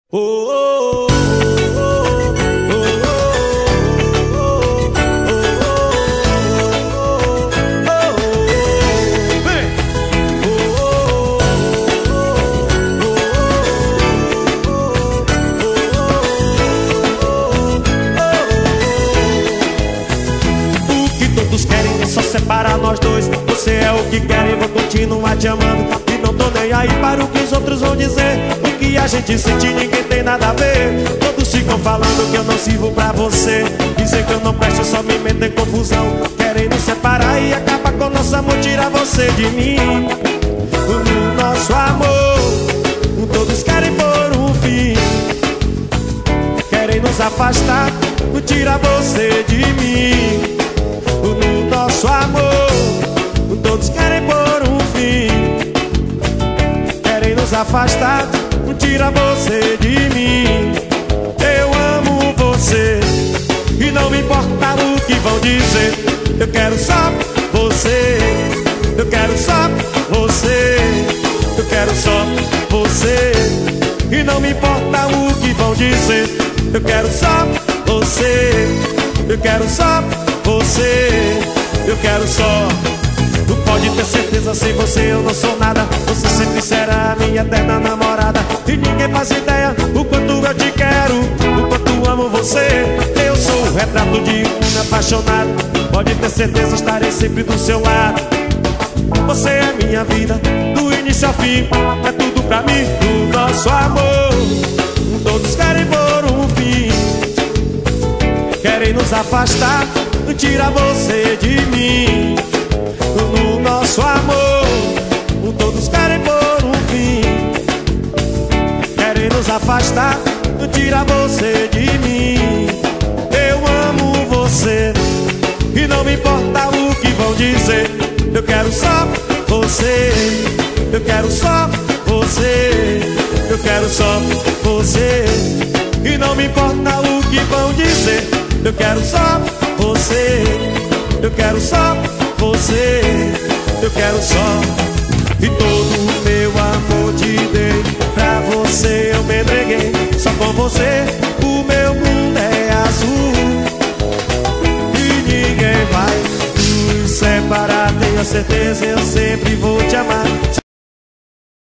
Separar nós dois, você é o que quer e vou continuar te amando. E não tô nem aí para o que os outros vão dizer. O que a gente sente ninguém tem nada a ver. Todos ficam falando que eu não sirvo pra você. Dizem que eu não presto, só me metem confusão. Querem nos separar e acabar com nosso amor, tirar você de mim. No nosso amor, todos querem pôr um fim. Querem nos afastar, tirar você de mim. No nosso amor, todos querem pôr um fim. Querem nos afastar, tira você de mim. Eu amo você e não me importa o que vão dizer. Eu quero só você, eu quero só você, eu quero só você e não me importa o que vão dizer. Eu quero só você, eu quero só você, eu quero só. Tu pode ter certeza, sem você eu não sou nada. Você sempre será a minha eterna namorada. E ninguém faz ideia o quanto eu te quero, o quanto amo você. Eu sou o retrato de um apaixonado. Pode ter certeza, estarei sempre do seu lado. Você é minha vida, do início ao fim. É tudo pra mim, o nosso amor. Todos querem pôr um fim. Querem nos afastar, tira você de mim. No nosso amor, todos querem pôr um fim. Querem nos afastar, tira você de mim. Eu amo você e não me importa o que vão dizer. Eu quero só você, eu quero só você, eu quero só você e não me importa o que vão dizer. Eu quero só você, eu quero só você, eu quero só. E todo o meu amor te dei, pra você eu me entreguei. Só com você o meu mundo é azul. E ninguém vai nos separar, tenho certeza, eu sempre vou te amar.